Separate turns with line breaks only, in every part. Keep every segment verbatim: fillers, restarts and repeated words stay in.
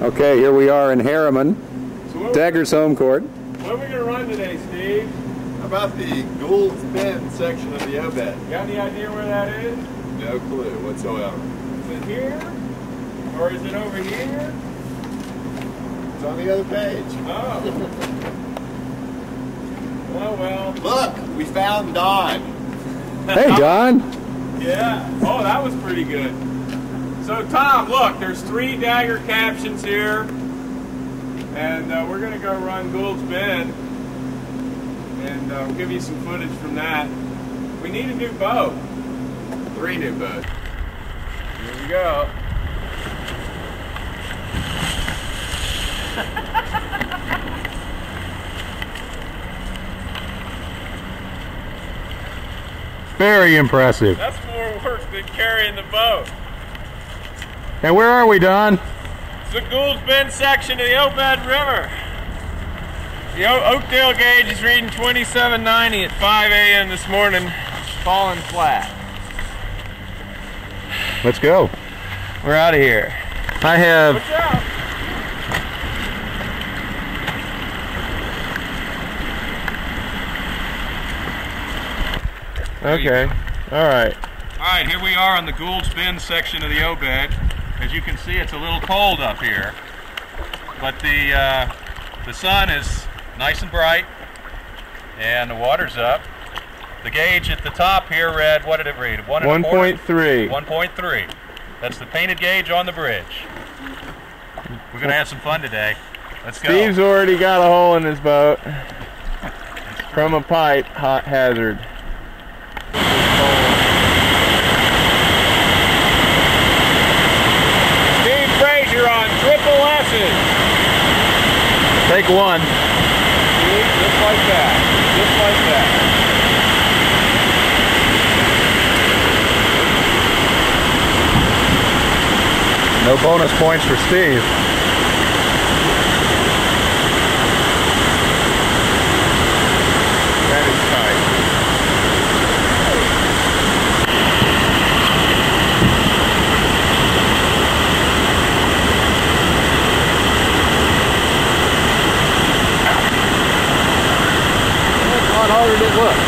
Okay, here we are in Harriman,
so
Dagger's home court.
What are we going to run today, Steve?
How about the Gould's Bend section of the Obed?
Got any idea where that is?
No clue whatsoever.
Is it here? Or is it over here?
It's on the other page.
Oh. Oh, well.
Look, we found Don.
Hey, Don.
Yeah. Oh, that was pretty good. So, Tom, look, there's three Dagger captions here. And uh, we're going to go run Gould's Bend. And uh, we'll give you some footage from that. We need a new boat. Three new boats. Here we go.
Very impressive.
That's more work than carrying the boat.
And where are we, Don?
It's the Gould's Bend section of the Obed River. The o Oakdale gauge is reading twenty-seven ninety at five A M this morning, falling flat.
Let's go.
We're out of here.
I have...
Watch out.
Okay, all right.
All right, here we are on the Gould's Bend section of the Obed. As you can see, it's a little cold up here, but the uh, the sun is nice and bright, and the water's up. The gauge at the top here read, what did it read?
one point three.
one point three. That's the painted gauge on the bridge. We're gonna have some fun today. Let's go.
Steve's already got a hole in his boat from a pipe hot hazard.
Steve Frazier on triple S's.
Take one.
See? Just like that. Just like that.
No bonus points for Steve.
That is tight.
It's a lot harder than it looks.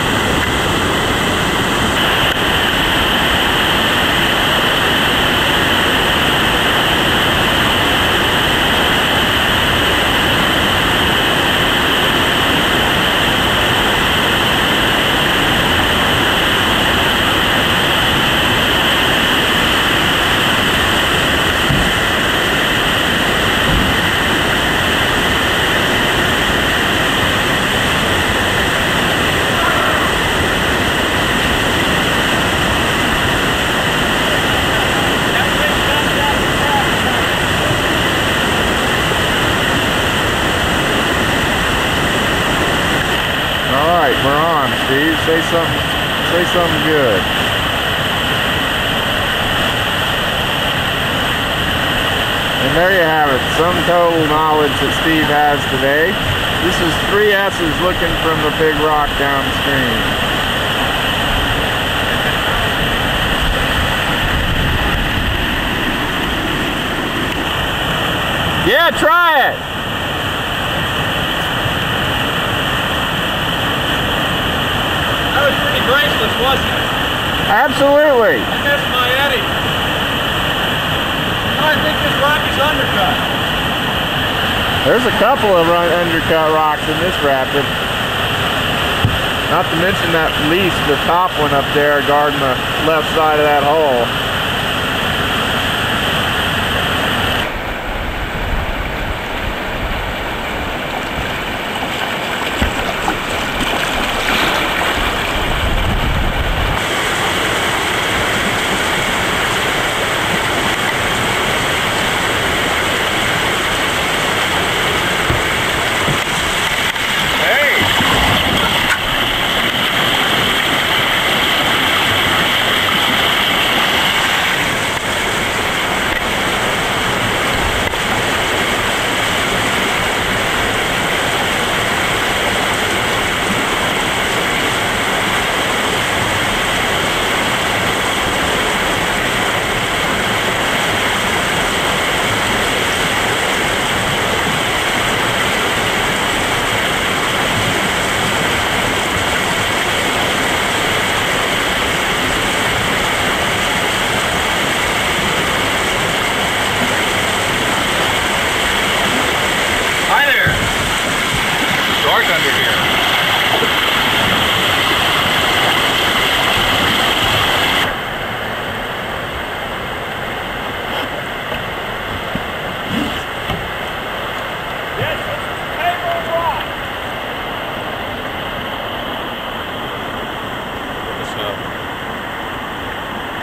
We're on, Steve. Say something. Say something good. And there you have it. Some total knowledge that Steve has today. This is three S's looking from the big rock downstream. Yeah, try it.
That was pretty graceless, wasn't it?
Absolutely.
I missed my eddy. I think this rock is undercut.
There's a couple of undercut rocks in this rapid. Not to mention that least, the top one up there guarding the left side of that hole.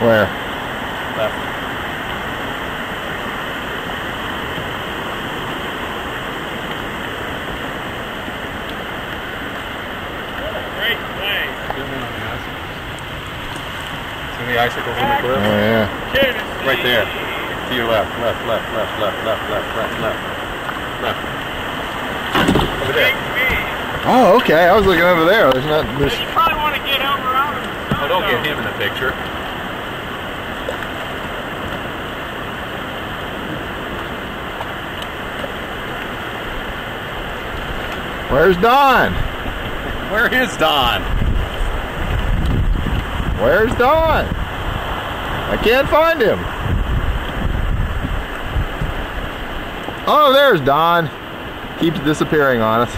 Where?
Left. Great play. See the icicles on the cliff?
Oh yeah.
Right there. To your left. Left, left, left, left, left, left, left, left. Left. Over there.
Oh, okay. I was looking over there. There's not. There's...
You probably want to get over on him.
Oh, don't get him in the picture.
Where's Don?
Where is Don?
Where's Don? I can't find him. Oh, there's Don. Keeps disappearing on us.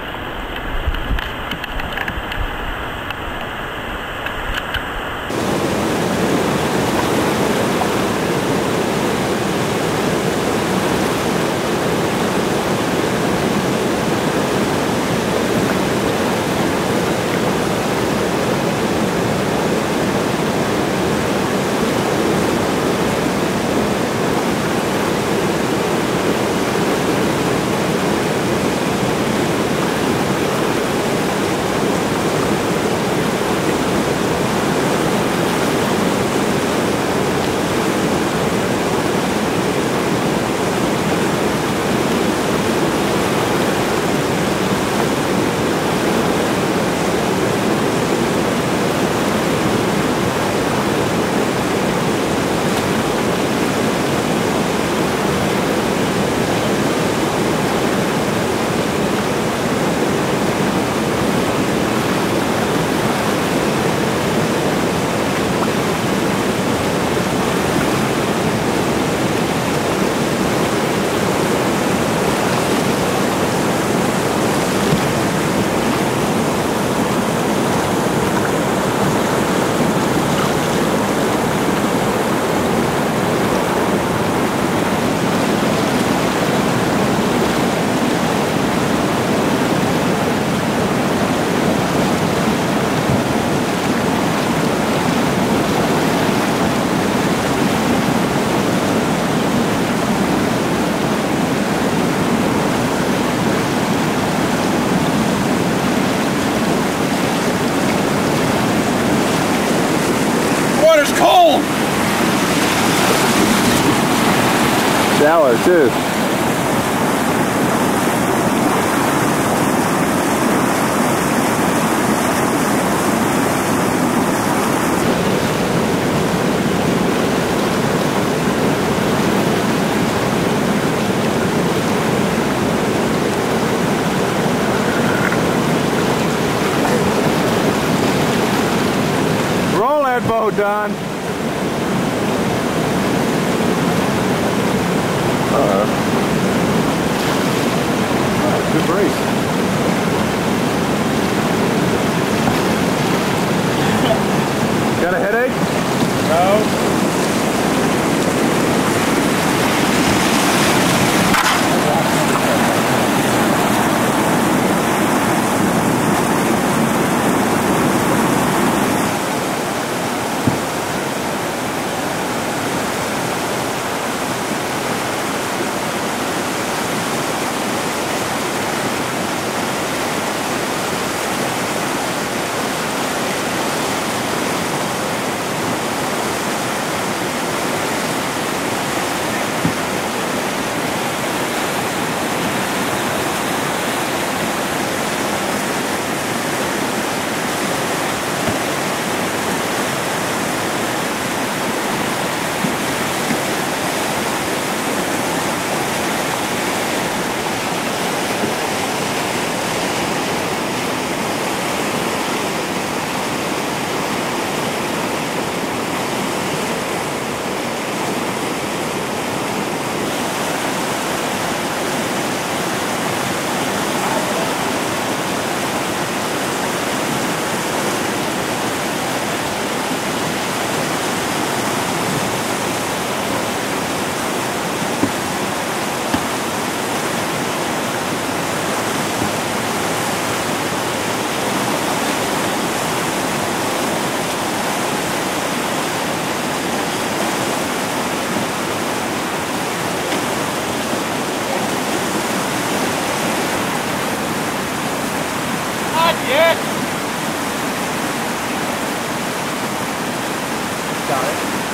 Shallow too. Roll that boat, Don. Uh, good brace. Got a headache?
No.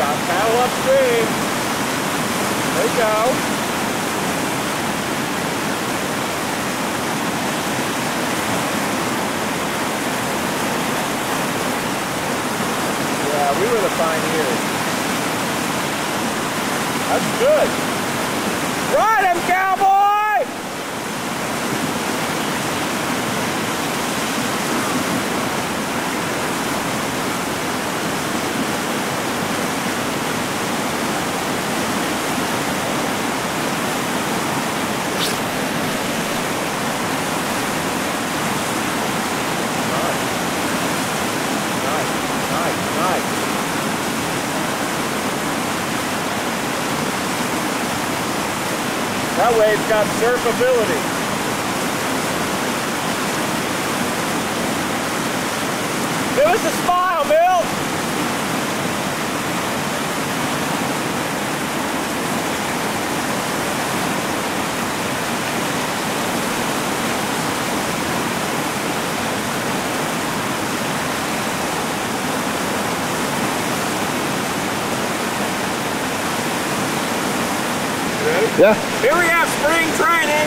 Stop, paddle upstream. There you go. Yeah, we were the pioneers. That's good. Ride him, cowboy! That wave's got surfability. Give us a smile, Milt.
Yeah.
Here we have spring training.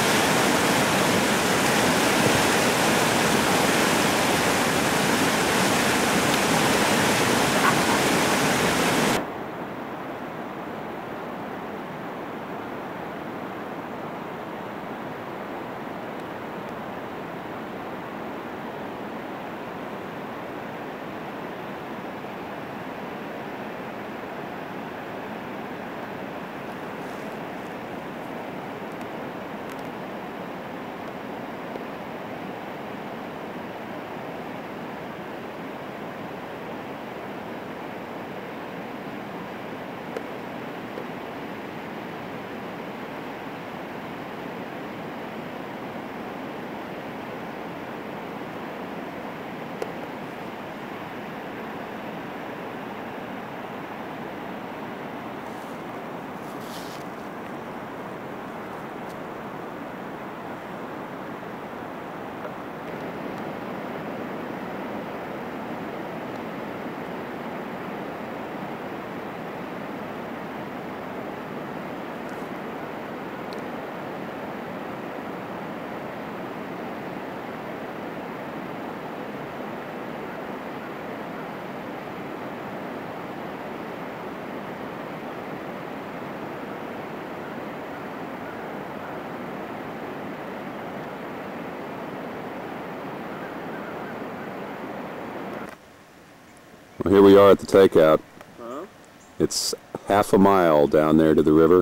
Well, here we are at the takeout.
Huh?
It's half a mile down there to the river.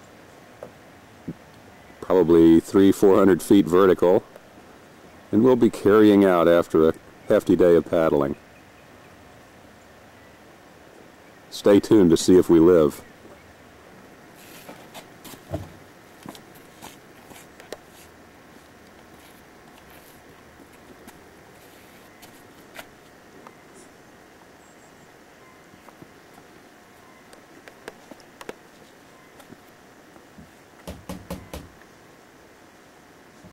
Probably three, four hundred feet vertical. And we'll be carrying out after a hefty day of paddling. Stay tuned to see if we live.